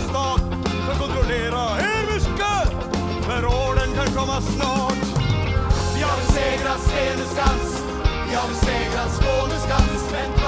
stat för att kontrollera er skatt. För orden kan komma snart. Vi har besegrat Steneskans, vi har besegrat Skåneskans.